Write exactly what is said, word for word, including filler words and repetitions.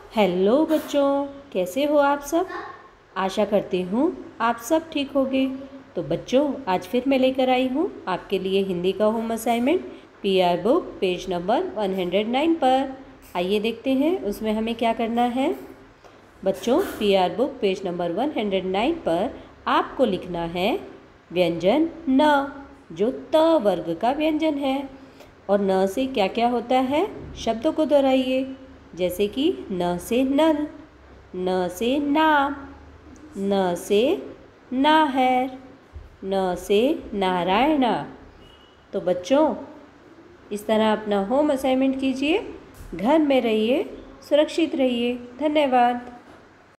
Hello बच्चों, कैसे हो आप सब। आशा करती हूँ आप सब ठीक होंगे। तो बच्चों, आज फिर मैं लेकर आई हूँ आपके लिए हिंदी का home assignment P R book page number एक सौ नौ पर। आइए देखते हैं उसमें हमें क्या करना है। बच्चों, P R book page number एक सौ नौ पर आपको लिखना है व्यंजन न, जो त वर्ग का व्यंजन है। और न से क्या क्या होता है, शब्दों को दोहराइए। जैसे कि न से नल, न से नाम, न से नाहर, न से नारायणा। तो बच्चों, इस तरह अपना होम असाइनमेंट कीजिए, घर में रहिए, सुरक्षित रहिए। धन्यवाद।